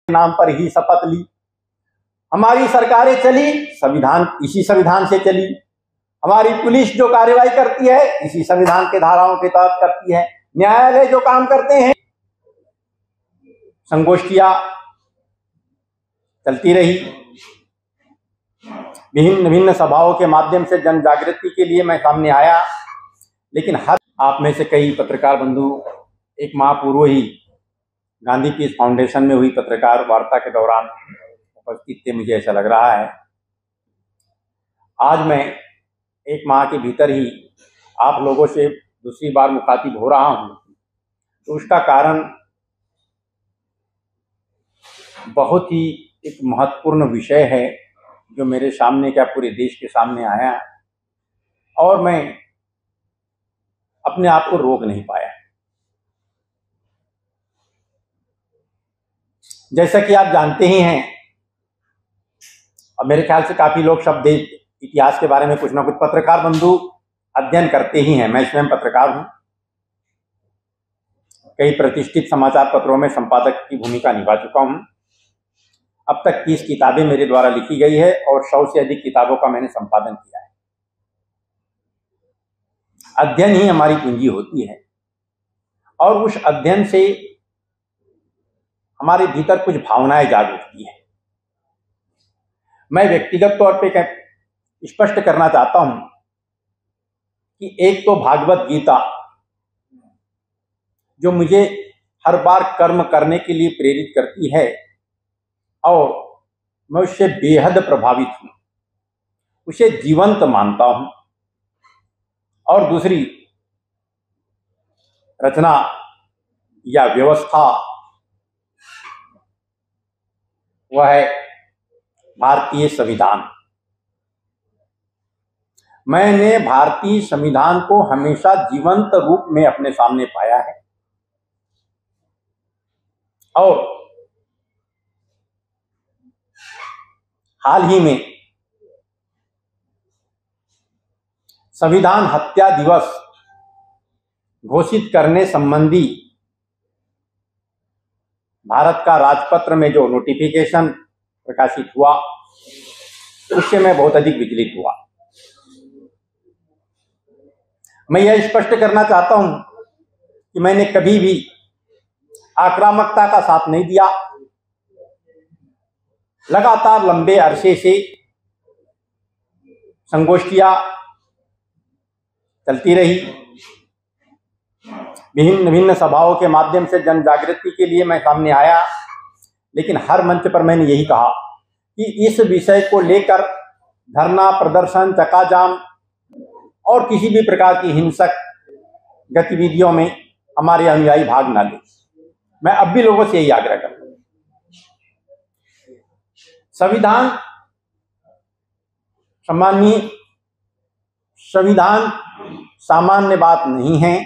नाम पर ही शपथ ली। हमारी सरकारें चली संविधान, इसी संविधान से चली। हमारी पुलिस जो कार्रवाई करती है इसी संविधान के धाराओं के तहत करती है। न्यायालय जो काम करते हैं, संगोष्ठियां चलती रही, विभिन्न विभिन्न सभाओं के माध्यम से जन जागृति के लिए मैं सामने आया। लेकिन हर आप में से कई पत्रकार बंधु एक माह पूर्व ही गांधी पीस फाउंडेशन में हुई पत्रकार वार्ता के दौरान उपस्थित थे, मुझे ऐसा लग रहा है। आज मैं एक माह के भीतर ही आप लोगों से दूसरी बार मुखातिब हो रहा हूं, तो उसका कारण बहुत ही एक महत्वपूर्ण विषय है जो मेरे सामने, क्या पूरे देश के सामने आया और मैं अपने आप को रोक नहीं पाया। जैसा कि आप जानते ही हैं, और मेरे ख्याल से काफी लोग शब्द इतिहास के बारे में कुछ ना कुछ पत्रकार बंधु अध्ययन करते ही हैं। मैं स्वयं पत्रकार हूं, कई प्रतिष्ठित समाचार पत्रों में संपादक की भूमिका निभा चुका हूं। अब तक 30 किताबें मेरे द्वारा लिखी गई है और 100 से अधिक किताबों का मैंने संपादन किया है। अध्ययन ही हमारी पूंजी होती है और उस अध्ययन से हमारे भीतर कुछ भावनाएं जाग उठती है। मैं व्यक्तिगत तौर पे स्पष्ट करना चाहता हूं कि एक तो भागवत गीता जो मुझे हर बार कर्म करने के लिए प्रेरित करती है और मैं उससे बेहद प्रभावित हूं, उसे जीवंत मानता हूं। और दूसरी रचना या व्यवस्था वह है भारतीय संविधान। मैंने भारतीय संविधान को हमेशा जीवंत रूप में अपने सामने पाया है और हाल ही में संविधान हत्या दिवस घोषित करने संबंधी भारत का राजपत्र में जो नोटिफिकेशन प्रकाशित हुआ, उससे मैं बहुत अधिक विचलित हुआ। मैं यह स्पष्ट करना चाहता हूं कि मैंने कभी भी आक्रामकता का साथ नहीं दिया। लगातार लंबे अरसे से संगोष्ठियां चलती रही, विभिन्न विभिन्न सभाओं के माध्यम से जन जागृति के लिए मैं सामने आया। लेकिन हर मंच पर मैंने यही कहा कि इस विषय को लेकर धरना, प्रदर्शन, चक्काजाम और किसी भी प्रकार की हिंसक गतिविधियों में हमारे अनुयायी भाग ना लें। मैं अब भी लोगों से यही आग्रह करता हूं। संविधान सामान्य बात नहीं है।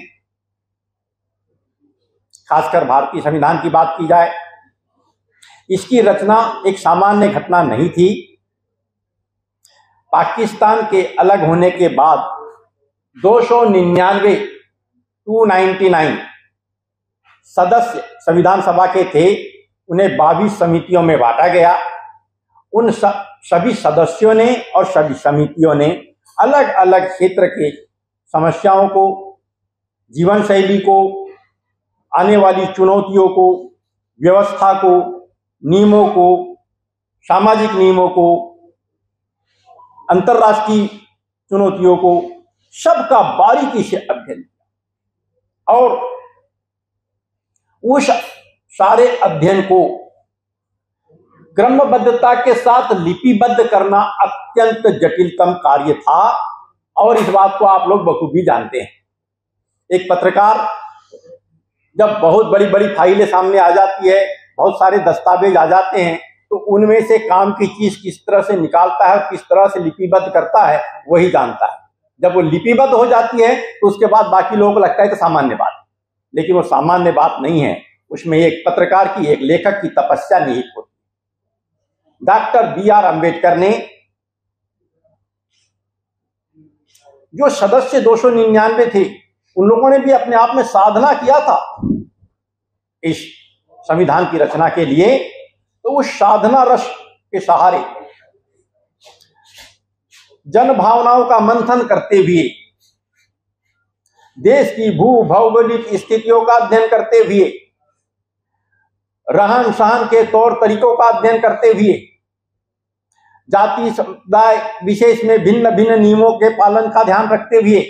खासकर भारतीय संविधान की बात की जाए, इसकी रचना एक सामान्य घटना नहीं थी। पाकिस्तान के अलग होने के बाद 299 सदस्य संविधान सभा के थे, उन्हें 22 समितियों में बांटा गया। उन सभी सदस्यों ने और सभी समितियों ने अलग अलग क्षेत्र के समस्याओं को, जीवन शैली को, आने वाली चुनौतियों को, व्यवस्था को, नियमों को, सामाजिक नियमों को, अंतर्राष्ट्रीय चुनौतियों को, सबका बारीकी से अध्ययन किया और उस सारे अध्ययन को क्रमबद्धता के साथ लिपिबद्ध करना अत्यंत जटिलतम कार्य था। और इस बात को आप लोग बखूबी जानते हैं। एक पत्रकार जब बहुत बड़ी बड़ी फाइलें सामने आ जाती है, बहुत सारे दस्तावेज आ जाते हैं, तो उनमें से काम की चीज किस तरह से निकालता है, किस तरह से लिपिबद्ध करता है, वही जानता है। जब वो लिपिबद्ध हो जाती है तो उसके बाद बाकी लोगों को लगता है कि सामान्य बात है, लेकिन वो सामान्य बात नहीं है। उसमें एक पत्रकार की, एक लेखक की तपस्या निहित होती है। Doctor B.R. अम्बेडकर ने जो सदस्य 299 थे, उन लोगों ने भी अपने आप में साधना किया था इस संविधान की रचना के लिए। तो उस साधना रस के सहारे जन भावनाओं का मंथन करते हुए, देश की भू भौगोलिक स्थितियों का अध्ययन करते हुए, रहन सहन के तौर तरीकों का अध्ययन करते हुए, जाति समुदाय विशेष में भिन्न भिन्न नियमों के पालन का ध्यान रखते हुए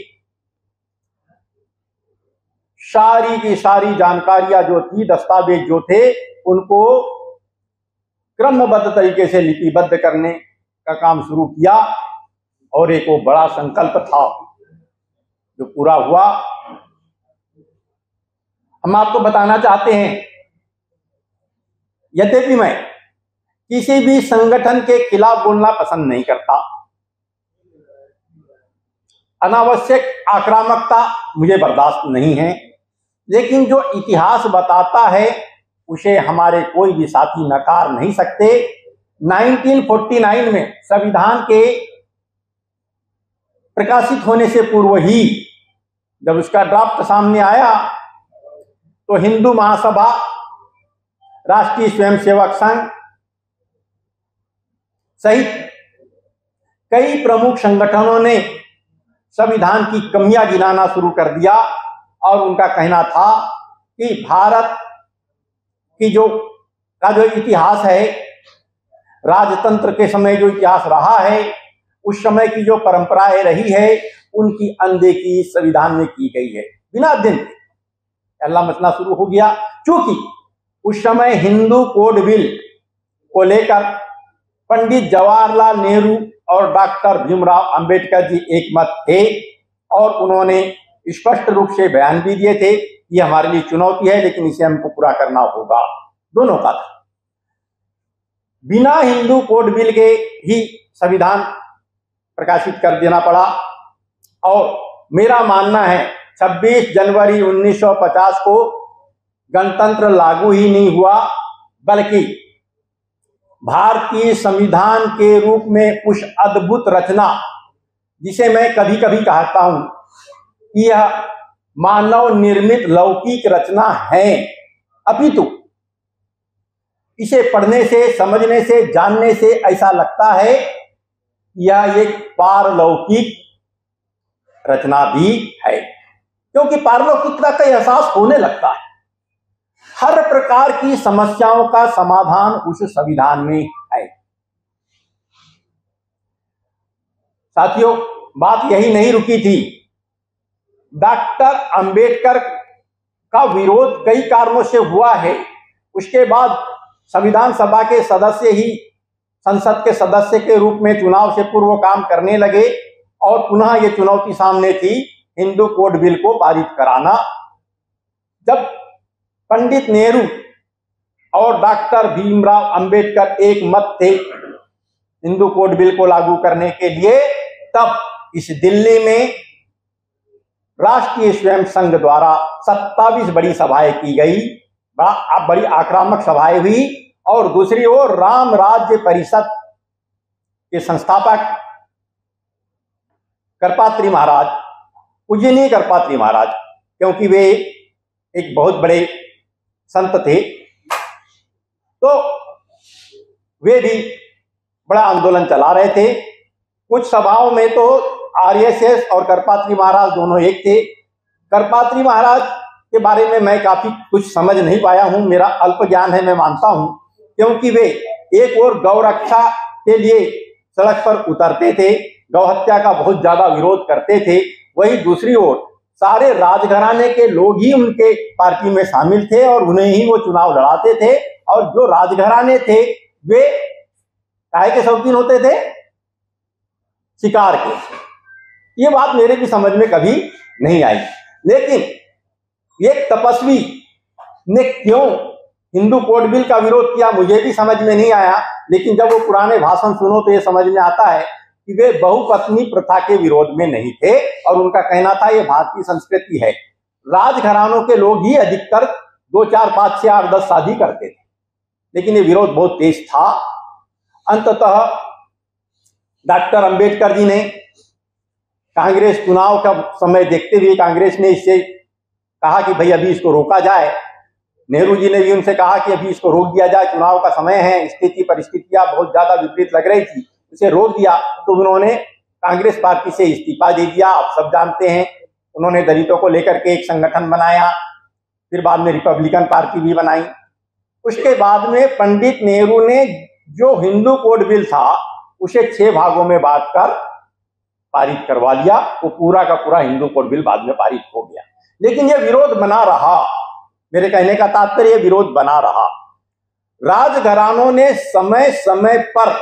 सारी की सारी जानकारियां जो थी, दस्तावेज जो थे, उनको क्रमबद्ध तरीके से लिपिबद्ध करने का काम शुरू किया। और एक वो बड़ा संकल्प था जो पूरा हुआ। हम आपको बताना चाहते हैं, यद्यपि मैं किसी भी संगठन के खिलाफ बोलना पसंद नहीं करता, अनावश्यक आक्रामकता मुझे बर्दाश्त नहीं है, लेकिन जो इतिहास बताता है उसे हमारे कोई भी साथी नकार नहीं सकते। 1949 में संविधान के प्रकाशित होने से पूर्व ही जब उसका ड्राफ्ट सामने आया तो हिंदू महासभा, राष्ट्रीय स्वयंसेवक संघ सहित कई प्रमुख संगठनों ने संविधान की कमियां गिनाना शुरू कर दिया और उनका कहना था कि भारत की जो इतिहास है, राजतंत्र के समय जो इतिहास रहा है, उस समय की जो परंपराएं रही है, उनकी अनदेखी संविधान में की गई है। बिना अध्ययन के हल्ला मचना शुरू हो गया, क्योंकि उस समय हिंदू कोड बिल को लेकर पंडित जवाहरलाल नेहरू और डॉक्टर भीमराव अंबेडकर जी एक मत थे और उन्होंने स्पष्ट रूप से बयान भी दिए थे, ये हमारे लिए चुनौती है लेकिन इसे हमको पूरा करना होगा। दोनों का था। बिना हिंदू कोड बिल के ही संविधान प्रकाशित कर देना पड़ा। और मेरा मानना है 26 जनवरी 1950 को गणतंत्र लागू ही नहीं हुआ, बल्कि भारतीय संविधान के रूप में उस अद्भुत रचना जिसे मैं कभी कभी कहता हूं कि यह मानव निर्मित लौकिक रचना है, अपितु इसे पढ़ने से, समझने से, जानने से ऐसा लगता है यह एक पारलौकिक रचना भी है, क्योंकि पारलौकिकता का एहसास होने लगता है। हर प्रकार की समस्याओं का समाधान उस संविधान में है। साथियों, बात यही नहीं रुकी थी। डॉक्टर अंबेडकर का विरोध कई कारणों से हुआ है। उसके बाद संविधान सभा के सदस्य ही संसद के सदस्य के रूप में चुनाव से पूर्व काम करने लगे और पुनः ये चुनौती सामने थी हिंदू कोड बिल को पारित कराना। जब पंडित नेहरू और डॉक्टर भीमराव अंबेडकर एक मत थे हिंदू कोड बिल को लागू करने के लिए, तब इस दिल्ली में राष्ट्रीय स्वयं संघ द्वारा 27 बड़ी सभाएं की गई, बड़ी आक्रामक सभाएं हुई। और दूसरी ओर राम राज्य परिषद के संस्थापक करपात्री महाराज, पूजनीय करपात्री महाराज, क्योंकि वे एक बहुत बड़े संत थे, तो वे भी बड़ा आंदोलन चला रहे थे। कुछ सभाओं में तो आरएसएस और करपात्री महाराज दोनों एक थे। करपात्री महाराज के बारे में मैं काफी कुछ समझ नहीं पाया हूं, मेरा अल्प ज्ञान है, मैं मानता हूं, क्योंकि वे एक और गौ रक्षा के लिए सड़क पर उतरते थे, गौ हत्या का बहुत ज्यादा विरोध करते थे। वही दूसरी ओर सारे राजघराने के लोग ही उनके पार्टी में शामिल थे और उन्हें ही वो चुनाव लड़ाते थे। और जो राजघराने थे वे काहे के शौकीन होते थे? शिकार के। ये बात मेरे भी समझ में कभी नहीं आई। लेकिन एक तपस्वी ने क्यों हिंदू कोड बिल का विरोध किया मुझे भी समझ में नहीं आया। लेकिन जब वो पुराने भाषण सुनो तो ये समझ में आता है कि वे बहुपत्नी प्रथा के विरोध में नहीं थे और उनका कहना था ये भारतीय संस्कृति है। राजघरानों के लोग ही अधिकतर 2, 4, 5, 6, 8, 10 शादी करते थे, लेकिन ये विरोध बहुत तेज था। अंततः डॉक्टर अंबेडकर जी ने कांग्रेस चुनाव का समय देखते हुए कांग्रेस ने इससे कहा कि भाई अभी इसको रोका जाए, नेहरू जी ने भी उनसे कहा कि अभी इसको रोक दिया जाए, चुनाव का समय है, स्थिति परिस्थितियां बहुत ज्यादा विपरीत लग रही थी, उसे रोक दिया। तो उन्होंने कांग्रेस पार्टी से इस्तीफा दे दिया। आप सब जानते हैं उन्होंने दलितों को लेकर के एक संगठन बनाया, फिर बाद में रिपब्लिकन पार्टी भी बनाई। उसके बाद में पंडित नेहरू ने जो हिंदू कोड बिल था उसे 6 भागों में बांटकर पारित करवा लिया। वो पूरा का पूरा हिंदू कोड बिल बाद में पारित हो गया। लेकिन यह विरोध बना रहा। मेरे कहने का तात्पर्य विरोध बना रहा। राजघरानों ने समय समय पर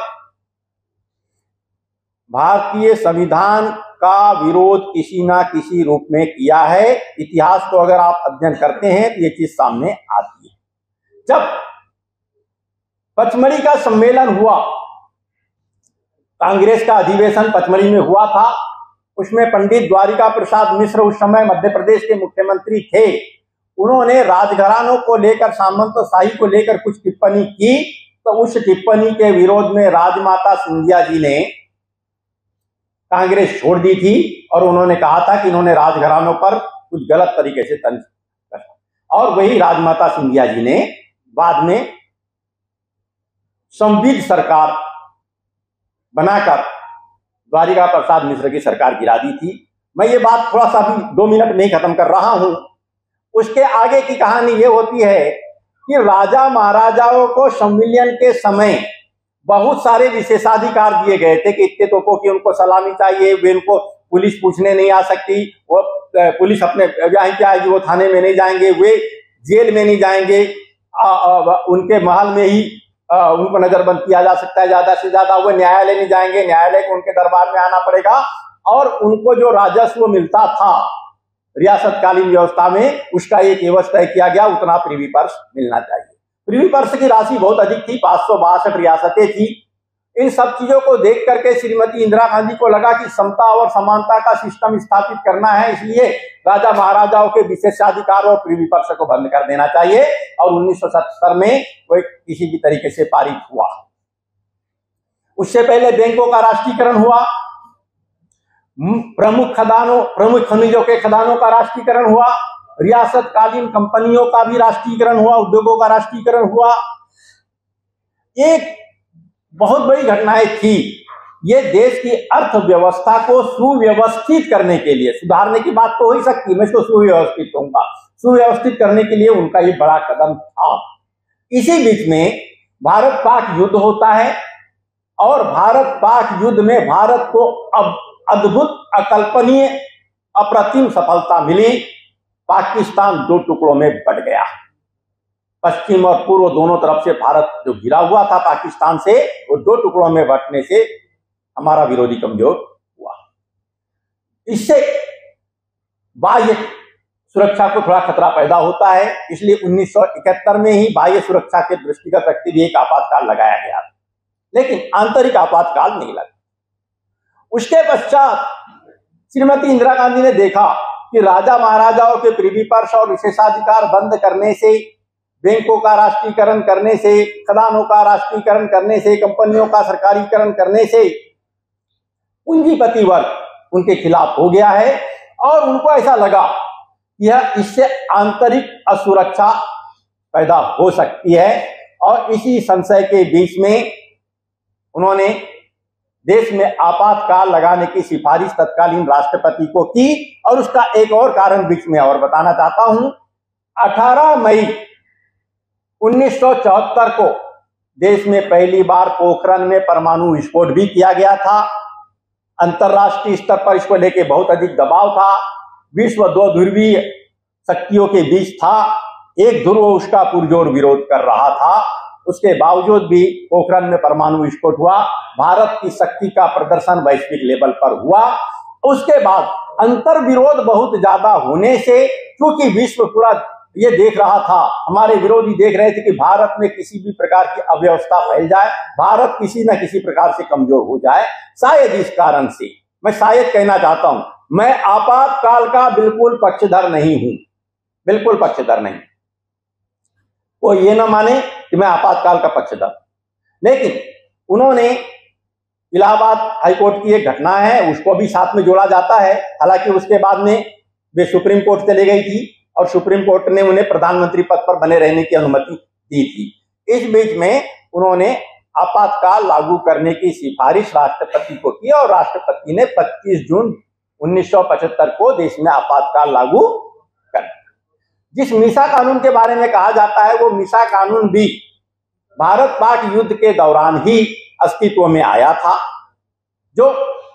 भारतीय संविधान का विरोध किसी ना किसी रूप में किया है। इतिहास को अगर आप अध्ययन करते हैं तो ये चीज सामने आती है। जब पचमढ़ी का सम्मेलन हुआ, कांग्रेस का अधिवेशन पचमढ़ी में हुआ था, उसमें पंडित द्वारिका प्रसाद मिश्र उस समय मध्य प्रदेश के मुख्यमंत्री थे। उन्होंने राजघरानों को लेकर, सामंतशाही को लेकर कुछ टिप्पणी की, तो उस टिप्पणी के विरोध में राजमाता सिंधिया जी ने कांग्रेस छोड़ दी थी और उन्होंने कहा था कि इन्होंने राजघरानों पर कुछ गलत तरीके से तंज करा। और वही राजमाता सिंधिया जी ने बाद में संविध सरकार बनाकर द्वारिका प्रसाद मिश्र की सरकार गिरा दी थी। मैं ये बात थोड़ा सा भी 2 मिनट में ही खत्म कर रहा हूं। उसके आगे की कहानी ये होती है कि राजा महाराजाओं को संविलियन के समय बहुत सारे विशेषाधिकार दिए गए थे कि इतने तोपों की उनको सलामी चाहिए, वे उनको पुलिस पूछने नहीं आ सकती, वो पुलिस अपने यहाँ क्या आएगी, वो थाने में नहीं जाएंगे, वे जेल में नहीं जाएंगे, उनके महल में ही उनको नजरबंद किया जा सकता है ज्यादा से ज्यादा, वो न्यायालय नहीं जाएंगे, न्यायालय को उनके दरबार में आना पड़ेगा। और उनको जो राजस्व मिलता था रियासतकालीन व्यवस्था में, उसका एक एवज तय किया गया, उतना प्रिवी पर्स मिलना चाहिए। प्रिवी पर्स की राशि बहुत अधिक थी, 562 रियासतें थी। इन सब चीजों को देख करके श्रीमती इंदिरा गांधी को लगा कि समता और समानता का सिस्टम स्थापित करना है, इसलिए राजा महाराजाओं के विशेषाधिकार और प्रिवी पर्स को बंद कर देना चाहिए। और 1970 में वह किसी भी तरीके से पारित हुआ। उससे पहले बैंकों का राष्ट्रीयकरण हुआ, प्रमुख खनिजों के खदानों का राष्ट्रीयकरण हुआ, रियासतकालीन कंपनियों का भी राष्ट्रीयकरण हुआ, उद्योगों का राष्ट्रीयकरण हुआ। एक बहुत बड़ी घटनाएं थी। ये देश की अर्थव्यवस्था को सुव्यवस्थित करने के लिए, सुधारने की बात तो हो ही सकती, मैं इसको सुव्यवस्थित कहूंगा, सुव्यवस्थित करने के लिए उनका ये बड़ा कदम था। इसी बीच में भारत पाक युद्ध होता है और भारत पाक युद्ध में भारत को अब अद्भुत, अकल्पनीय, अप्रतिम सफलता मिली। पाकिस्तान 2 टुकड़ों में बट गया। पश्चिम और पूर्व दोनों तरफ से भारत जो घिरा हुआ था पाकिस्तान से, वो 2 टुकड़ों में बंटने से हमारा विरोधी कमजोर हुआ। इससे बाह्य सुरक्षा को थोड़ा खतरा पैदा होता है, इसलिए 1971 में ही बाह्य सुरक्षा के दृष्टिगत रखते हुए एक आपातकाल लगाया गया, लेकिन आंतरिक आपातकाल नहीं लगा। उसके पश्चात श्रीमती इंदिरा गांधी ने देखा कि राजा महाराजाओं के प्रिवी पर्स और विशेषाधिकार बंद करने से, बैंकों का राष्ट्रीयकरण करने से, खदानों का राष्ट्रीयकरण करने से, कंपनियों का सरकारीकरण करने से पूंजीपति वर्ग उनके खिलाफ हो गया है और उनको ऐसा लगा यह इससे आंतरिक असुरक्षा पैदा हो सकती है। और इसी संशय के बीच में उन्होंने देश में आपातकाल लगाने की सिफारिश तत्कालीन राष्ट्रपति को की। और उसका एक और कारण बीच में और बताना चाहता हूं। 18 मई 1974 को देश में पहली बार पोखरण में परमाणु विस्फोट भी किया गया था। अंतरराष्ट्रीय स्तर पर इसको लेके बहुत अधिक दबाव था। विश्व 2 ध्रुवीय शक्तियों के बीच था, एक ध्रुव उसका पुरजोर विरोध कर रहा था। उसके बावजूद भी पोखरण में परमाणु विस्फोट हुआ। भारत की शक्ति का प्रदर्शन वैश्विक लेवल पर हुआ। उसके बाद अंतर विरोध बहुत ज्यादा होने से, क्योंकि विश्व पूरा ये देख रहा था, हमारे विरोधी देख रहे थे कि भारत में किसी भी प्रकार की अव्यवस्था फैल जाए, भारत किसी न किसी प्रकार से कमजोर हो जाए। शायद इस कारण से, मैं शायद कहना चाहता हूं, मैं आपातकाल का बिल्कुल पक्षधर नहीं हूं, बिल्कुल पक्षधर नहीं। वो ये ना माने कि मैं आपातकाल का पक्षधर, लेकिन उन्होंने इलाहाबाद हाईकोर्ट की एक घटना है उसको भी साथ में जोड़ा जाता है। हालांकि उसके बाद में वे सुप्रीम कोर्ट चले गई थी और सुप्रीम कोर्ट ने उन्हें प्रधानमंत्री पद पर बने रहने की अनुमति दी थी। इस बीच में उन्होंने आपातकाल लागू करने की सिफारिश राष्ट्रपति को की और राष्ट्रपति ने 25 जून 1975 को देश में आपातकाल लागू कर दिया। जिस मीसा कानून के बारे में कहा जाता है वो मीसा कानून भी भारत पाक युद्ध के दौरान ही अस्तित्व में आया था, जो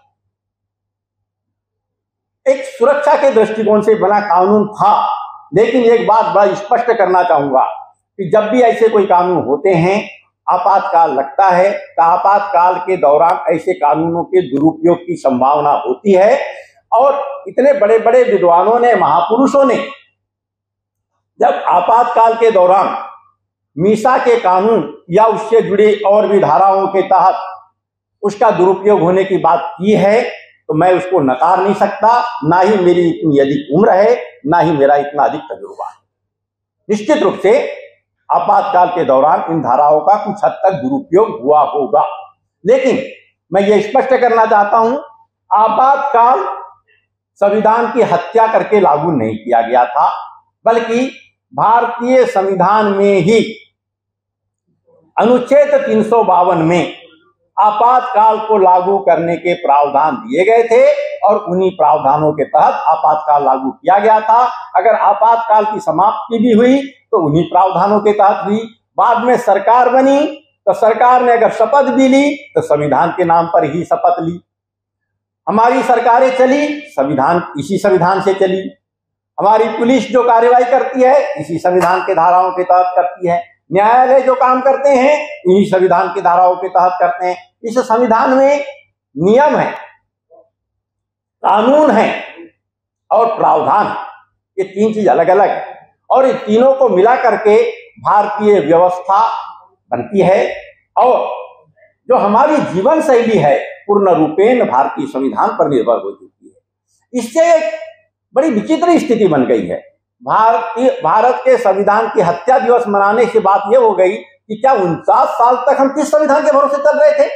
एक सुरक्षा के दृष्टिकोण से बना कानून था। लेकिन एक बात बड़ा स्पष्ट करना चाहूंगा कि जब भी ऐसे कोई कानून होते हैं, आपातकाल लगता है, तो आपातकाल के दौरान ऐसे कानूनों के दुरुपयोग की संभावना होती है। और इतने बड़े बड़े विद्वानों ने, महापुरुषों ने जब आपातकाल के दौरान मीसा के कानून या उससे जुड़ी और भी धाराओं के तहत उसका दुरुपयोग होने की बात की है, तो मैं उसको नकार नहीं सकता। ना ही मेरी इतनी अधिक उम्र है, ना ही मेरा इतना अधिक तजुर्बा है। निश्चित रूप से आपातकाल के दौरान इन धाराओं का कुछ हद तक दुरुपयोग हुआ होगा, लेकिन मैं ये स्पष्ट करना चाहता हूं, आपातकाल संविधान की हत्या करके लागू नहीं किया गया था, बल्कि भारतीय संविधान में ही अनुच्छेद 352 में आपातकाल को लागू करने के प्रावधान दिए गए थे और उन्हीं प्रावधानों के तहत आपातकाल लागू किया गया था। अगर आपातकाल की समाप्ति भी हुई तो उन्हीं प्रावधानों के तहत हुई। बाद में सरकार बनी तो सरकार ने अगर शपथ भी ली तो संविधान के नाम पर ही शपथ ली। हमारी सरकारें चली, संविधान इसी संविधान से चली। हमारी पुलिस जो कार्रवाई करती है इसी संविधान के धाराओं के तहत करती है। न्यायालय जो काम करते हैं इन्हीं संविधान की धाराओं के तहत करते हैं। इस संविधान में नियम है, कानून है और प्रावधान, ये तीन चीज अलग अलग है और इन तीनों को मिला करके भारतीय व्यवस्था बनती है। और जो हमारी जीवन शैली है पूर्ण रूपेण भारतीय संविधान पर निर्भर हो चुकी है। इससे एक बड़ी विचित्र स्थिति बन गई है। भारत के संविधान की हत्या दिवस मनाने से बात यह हो गई कि क्या 49 साल तक हम किस संविधान के भरोसे चल रहे थे?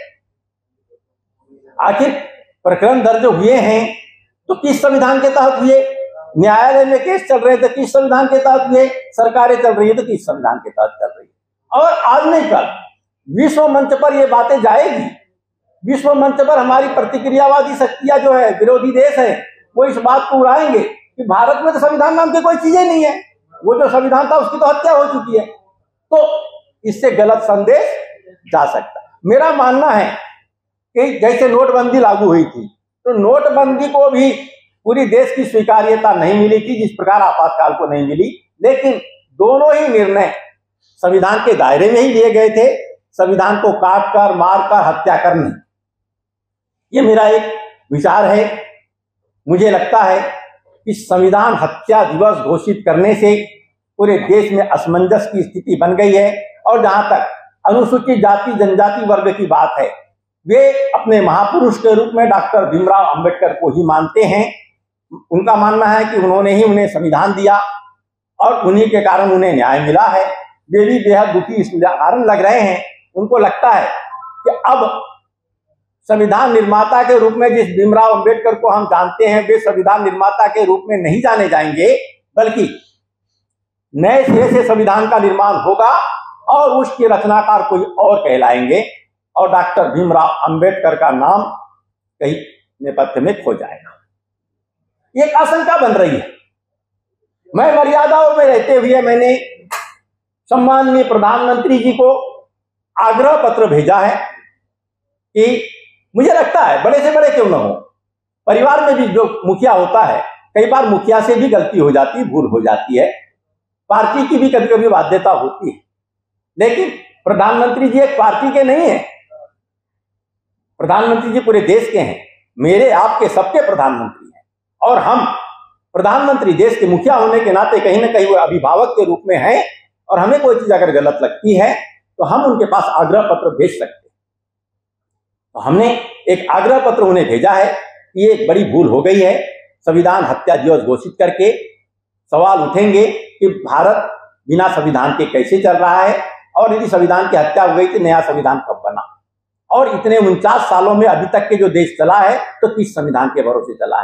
आखिर प्रकरण दर्ज हुए हैं तो किस संविधान के तहत हुए? न्यायालय में केस चल रहे थे किस संविधान के तहत हुए? सरकारें चल रही है तो किस संविधान के तहत चल रही है? और आज नहीं कल विश्व मंच पर ये बातें जाएगी। विश्व मंच पर हमारी प्रतिक्रियावादी शक्तियां जो है, विरोधी देश है, वो इस बात को उड़ाएंगे कि भारत में तो संविधान नाम की कोई चीजें नहीं है, वो जो संविधान था उसकी तो हत्या हो चुकी है। तो इससे गलत संदेश जा सकता है। मेरा मानना है कि जैसे नोटबंदी लागू हुई थी तो नोटबंदी को भी पूरी देश की स्वीकार्यता नहीं मिली थी जिस प्रकार आपातकाल को नहीं मिली, लेकिन दोनों ही निर्णय संविधान के दायरे में ही लिए गए थे। संविधान को काट कर, मार कर, हत्या कर नहीं। ये मेरा एक विचार है। मुझे लगता है कि संविधान हत्या दिवस घोषित करने से पूरे देश में असमंजस की स्थिति बन गई है। और जहां तक अनुसूचित जाति जनजाति वर्ग की बात है, वे अपने महापुरुष के रूप में डॉक्टर भीमराव अंबेडकर को ही मानते हैं। उनका मानना है कि उन्होंने ही उन्हें संविधान दिया और उन्हीं के कारण उन्हें न्याय मिला है। वे भी बेहद दुखी इस कारण लग रहे हैं। उनको लगता है कि अब संविधान निर्माता के रूप में जिस भीमराव अंबेडकर को हम जानते हैं, वे संविधान निर्माता के रूप में नहीं जाने जाएंगे, बल्कि नए सिरे से संविधान का निर्माण होगा और उसके रचनाकार कोई और कहलाएंगे और डॉक्टर भीमराव अंबेडकर का नाम कहीं नेपथ्य में खो जाएगा। एक आशंका बन रही है। मैं मर्यादाओं में रहते हुए मैंने सम्माननीय प्रधानमंत्री जी को आग्रह पत्र भेजा है कि मुझे लगता है बड़े से बड़े क्यों न हो, परिवार में भी जो मुखिया होता है, कई बार मुखिया से भी गलती हो जाती है, भूल हो जाती है, पार्टी की भी कभी कभी बाध्यता होती है। लेकिन प्रधानमंत्री जी एक पार्टी के नहीं है, प्रधानमंत्री जी पूरे देश के हैं, मेरे आपके सबके प्रधानमंत्री हैं। और हम प्रधानमंत्री देश के मुखिया होने के नाते कहीं ना कहीं वो अभिभावक के रूप में हैं और हमें कोई चीज अगर गलत लगती है तो हम उनके पास आग्रह पत्र भेज सकते हैं। तो हमने एक आग्रह पत्र उन्हें भेजा है कि ये एक बड़ी भूल हो गई है, संविधान हत्या दिवस घोषित करके सवाल उठेंगे कि भारत बिना संविधान के कैसे चल रहा है और यदि संविधान की हत्या हो गई तो नया संविधान कब बना, और इतने 49 सालों में अभी तक के जो देश चला है तो किस संविधान के भरोसे चला है।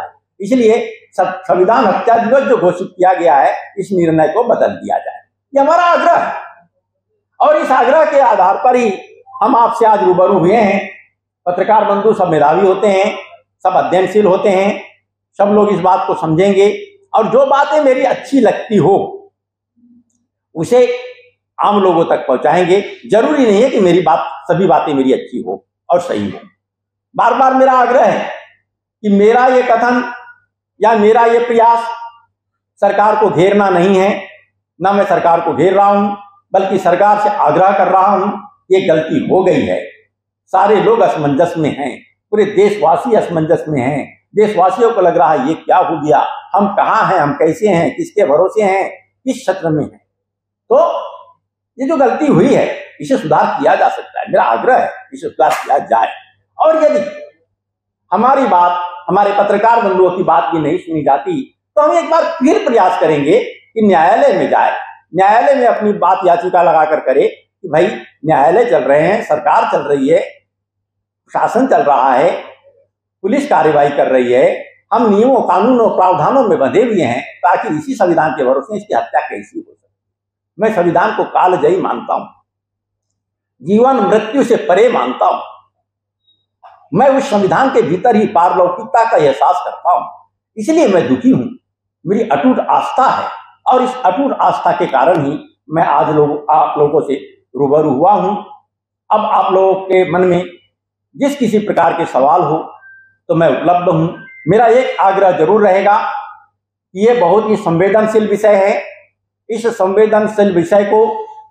इसलिए संविधान हत्या दिवस जो घोषित किया गया है, इस निर्णय को बदल दिया जाए, ये हमारा आग्रह है। और इस आग्रह के आधार पर ही हम आपसे आज रूबरू हुए हैं। पत्रकार बंधु सब मेधावी होते हैं, सब अध्ययनशील होते हैं, सब लोग इस बात को समझेंगे और जो बातें मेरी अच्छी लगती हो उसे आम लोगों तक पहुंचाएंगे। जरूरी नहीं है कि मेरी बात, सभी बातें मेरी अच्छी हो और सही हो। बार बार मेरा आग्रह है कि मेरा ये कथन या मेरा ये प्रयास सरकार को घेरना नहीं है, ना मैं सरकार को घेर रहा हूं, बल्कि सरकार से आग्रह कर रहा हूं, ये गलती हो गई है। सारे लोग असमंजस में हैं, पूरे देशवासी असमंजस में हैं। देशवासियों को लग रहा है ये क्या हो गया, हम कहाँ हैं, हम कैसे हैं, किसके भरोसे हैं, किस क्षेत्र में हैं। तो ये जो गलती हुई है इसे सुधार किया जा सकता है। मेरा आग्रह है इसे सुधार किया जाए। और यदि हमारी बात, हमारे पत्रकार बंधुओं की बात भी नहीं सुनी जाती तो हम एक बार फिर प्रयास करेंगे कि न्यायालय में जाए, न्यायालय में अपनी बात याचिका लगाकर करे कि भाई न्यायालय चल रहे हैं, सरकार चल रही है, शासन चल रहा है, पुलिस कार्रवाई कर रही है, हम नियमों, कानूनों, प्रावधानों में बंधे हुए हैं, ताकि इसी संविधान के भरोसे इसकी हत्या कैसी हो सके। मैं संविधान को कालजयी मानता हूं, जीवन मृत्यु से परे मानता हूं। मैं उस संविधान के भीतर ही पारलौकिकता का एहसास करता हूं, इसलिए मैं दुखी हूं। मेरी अटूट आस्था है और इस अटूट आस्था के कारण ही मैं आज आप लोगों से रूबरू हुआ हूं। अब आप लोगों के मन में जिस किसी प्रकार के सवाल हो तो मैं उपलब्ध हूं। मेरा एक आग्रह जरूर रहेगा कि ये बहुत ही संवेदनशील विषय है। इस संवेदनशील विषय को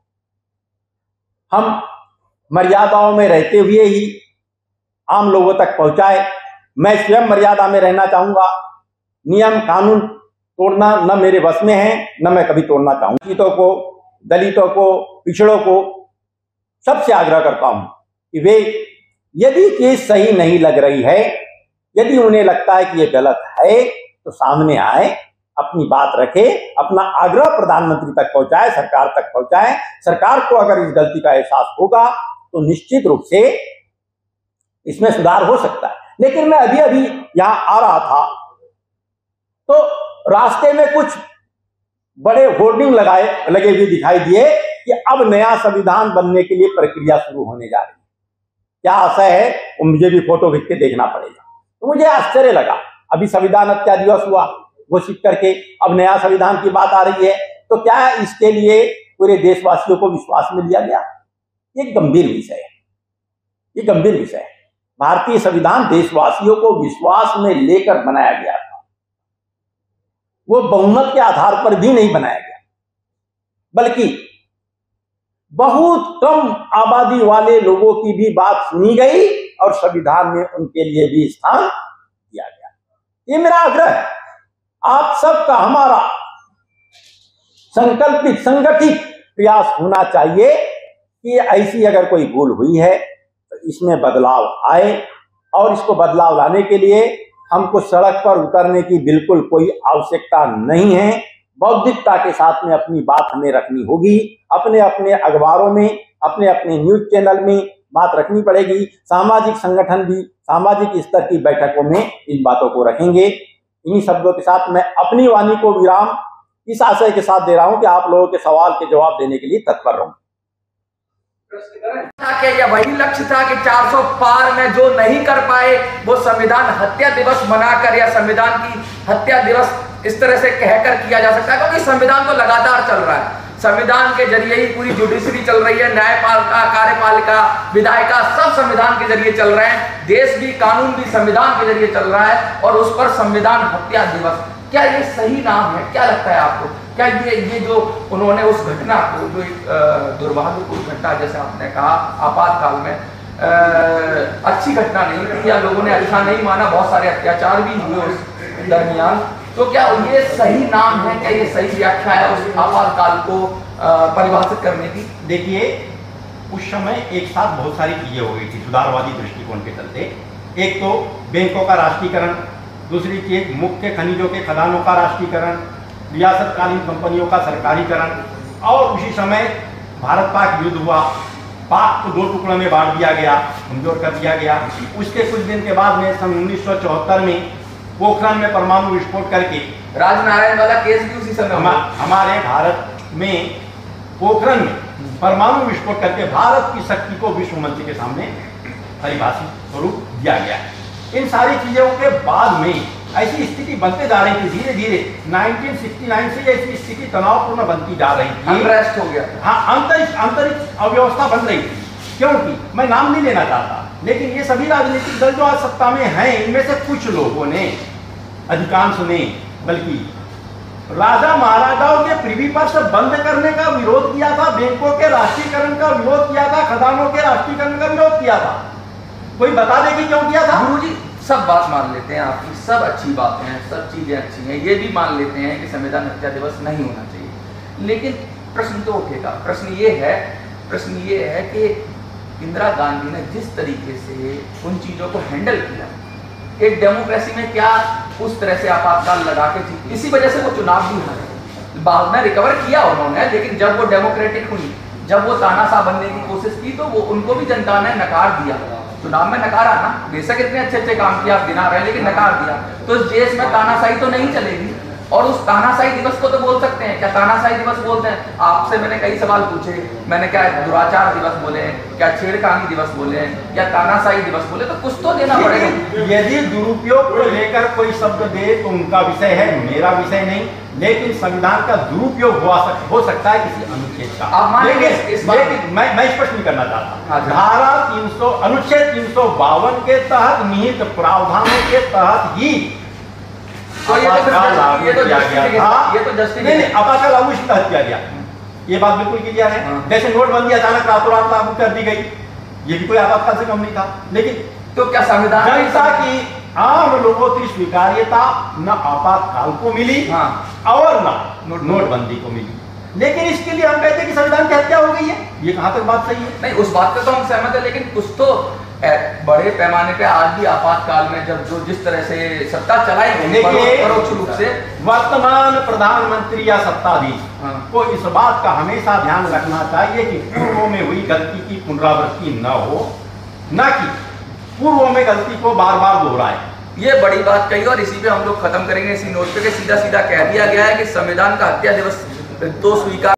हम मर्यादाओं में रहते हुए ही आम लोगों तक पहुंचाए। मैं स्वयं मर्यादा में रहना चाहूंगा। नियम कानून तोड़ना न मेरे वश में है, न मैं कभी तोड़ना चाहूंगा। वंचितों को, दलितों को, पिछड़ों को सबसे आग्रह करता हूं कि वे यदि चीज सही नहीं लग रही है, यदि उन्हें लगता है कि ये गलत है, तो सामने आए, अपनी बात रखे, अपना आग्रह प्रधानमंत्री तक पहुंचाए, सरकार तक पहुंचाए। सरकार को अगर इस गलती का एहसास होगा तो निश्चित रूप से इसमें सुधार हो सकता है। लेकिन मैं अभी यहां आ रहा था तो रास्ते में कुछ बड़े होर्डिंग लगे हुए दिखाई दिए कि अब नया संविधान बनने के लिए प्रक्रिया शुरू होने जा रही है। क्या आशय है वो मुझे भी फोटो खींच के देखना पड़ेगा। तो मुझे आश्चर्य लगा, अभी संविधान हत्या दिवस हुआ घोषित करके, अब नया संविधान की बात आ रही है, तो क्या इसके लिए पूरे देशवासियों को विश्वास में लिया गया? ये गंभीर विषय है, ये गंभीर विषय है। भारतीय संविधान देशवासियों को विश्वास में लेकर बनाया गया था, वो बहुमत के आधार पर भी नहीं बनाया गया, बल्कि बहुत कम आबादी वाले लोगों की भी बात सुनी गई और संविधान में उनके लिए भी स्थान दिया गया। ये मेरा आग्रह है, आप सबका, हमारा संकल्पित संगठित प्रयास होना चाहिए कि ऐसी अगर कोई भूल हुई है तो इसमें बदलाव आए। और इसको बदलाव लाने के लिए हमको सड़क पर उतरने की बिल्कुल कोई आवश्यकता नहीं है। बौद्धिकता के साथ में अपनी बात हमें रखनी होगी, अपने अपने अखबारों में, अपने अपने न्यूज चैनल में बात रखनी पड़ेगी। सामाजिक संगठन भी सामाजिक स्तर की बैठकों में इन बातों को रखेंगे। इन्हीं शब्दों के साथ मैं अपनी वाणी को विराम इस आशय के साथ दे रहा हूं कि आप लोगों के सवाल के जवाब देने के लिए तत्पर रहूं। या वही लक्ष्य था कि 400 पार में जो नहीं कर पाए वो संविधान हत्या दिवस मनाकर या संविधान की हत्या दिवस इस तरह से कहकर किया जा सकता है, क्योंकि संविधान तो लगातार चल रहा है। संविधान के जरिए ही पूरी जुडिशरी चल रही है, न्यायपालिका, कार्यपालिका, विधायिका, सब संविधान के जरिए चल रहे हैं। देश भी, कानून भी संविधान के जरिए चल रहा है और उस पर संविधान हत्या दिवस, क्या ये सही नाम है? क्या लगता है आपको? क्या ये जो उन्होंने उस घटना को, जो एक दुर्भाग्यपूर्ण घटना जैसे आपने कहा आपातकाल में, अच्छी घटना नहीं थी या लोगों ने अच्छा नहीं माना, बहुत सारे अत्याचार भी हुए उस दरमियान, तो क्या ये सही नाम है? क्या ये सही व्याख्या है उस आपातकाल को परिभाषित करने की? देखिए, उस समय एक साथ बहुत सारी चीजें हो गई थी सुधारवादी दृष्टिकोण के चलते। एक तो बैंकों का राष्ट्रीयकरण, दूसरी चीज मुख्य खनिजों के खदानों का राष्ट्रीयकरण, रियासतकालीन कंपनियों का सरकारीकरण, और उसी समय भारत पाक युद्ध हुआ, पाक को 2 टुकड़ों में बांट दिया गया, कमजोर कर दिया गया। उसके कुछ दिन के बाद में सन 1974 में पोखरण में परमाणु विस्फोट करके राजनारायण वाला केस भी उसी समय हुआ। हमारे भारत में पोखरण में परमाणु विस्फोट करके भारत की शक्ति को विश्व मंच के सामने परिभाषित स्वरूप दिया गया। इन सारी चीजों के बाद में ऐसी स्थिति बनते जा रही थी, धीरे धीरे 1969 से ऐसी स्थिति तनावपूर्ण बनती जा रही थी, अनरेस्ट हो गया। हाँ, आंतरिक अव्यवस्था बन रही थी। क्योंकि मैं नाम नहीं लेना चाहता, लेकिन ये सभी राजनीतिक दल जो आज सत्ता में हैं, इनमें से कुछ लोगों ने, अधिकांश ने, बल्कि राजा महाराजाओं के प्रिवी पर्स बंद करने का विरोध किया था, बैंकों के राष्ट्रीयकरण का विरोध किया था, खदानों के राष्ट्रीयकरण का विरोध किया था। कोई बता दे कि क्यों किया था? गुरुजी सब बात मान लेते हैं, आपकी सब अच्छी बातें हैं, सब चीजें अच्छी हैं, ये भी मान लेते हैं कि संविधान हत्या दिवस नहीं होना चाहिए, लेकिन प्रश्न तो उठेगा। प्रश्न ये है कि इंदिरा गांधी ने जिस तरीके से उन चीजों को हैंडल किया, एक डेमोक्रेसी में क्या उस तरह से आपातकाल लगा के जीती, इसी वजह से वो चुनाव भी हारे। बाद में रिकवर किया उन्होंने, लेकिन जब वो डेमोक्रेटिक हुई, जब वो तानाशाह बनने की कोशिश की, तो वो उनको भी जनता ने नकार दिया। चुनाव में नकारा ना, बेशक इतने अच्छे अच्छे काम किया आप गिना रहे हैं, लेकिन नकार दिया। तो इस देश में तानाशाही तो नहीं चलेगी। और उस तानाशाही दिवस को तो बोल सकते हैं, क्या तानाशाही दिवस बोलते हैं? आपसे मैंने कई सवाल पूछे, मैंने क्या दुराचार दिवस बोले, क्या छेड़खानी दिवस बोले, या तानाशाही दिवस बोले, तो कुछ तो देना पड़ेगा। यदि दुरुपयोग को लेकर कोई शब्द दे तो उनका विषय है, मेरा विषय नहीं। लेकिन संविधान का दुरुपयोग हो सकता है किसी अनुच्छेद का। लेकिन मैं स्पष्ट नहीं करना चाहता। धारा 300 अनुच्छेद 352 के तहत निहित प्रावधानों के तहत ही तो ये तो आपातकाल लागू तहत किया गया। ये बात बिल्कुल क्लियर है। जैसे नोटबंदी अचानक रातों रात लागू कर दी गई, ये भी कोई आपातकाल से कम नहीं था। लेकिन तो क्या संविधान जनता की आम लोगों की स्वीकार्यता न आपातकाल को मिली, और न नोटबंदी को मिली। लेकिन इसके लिए हम कहते हैं कि संविधान की हत्या हो गई है। ये कहां तक बात सही है? नहीं, उस बात पे तो हम सहमत है, लेकिन कुछ तो बड़े पैमाने पे आज भी आपातकाल में जब जो जिस तरह से सत्ता चलाई गई परोक्ष रूप से, वर्तमान प्रधानमंत्री या सत्ताधीश को इस बात का हमेशा ध्यान रखना चाहिए कि पूर्व में हुई गलती की पुनरावृत्ति न हो, न कि पूर्व में गलती को बार बार दोहराए। ये बड़ी बात कही, और इसी पे हम लोग खत्म करेंगे, इसी नोट पे सीधा सीधा कह दिया गया है कि संविधान का हत्या दिवस तो स्वीकार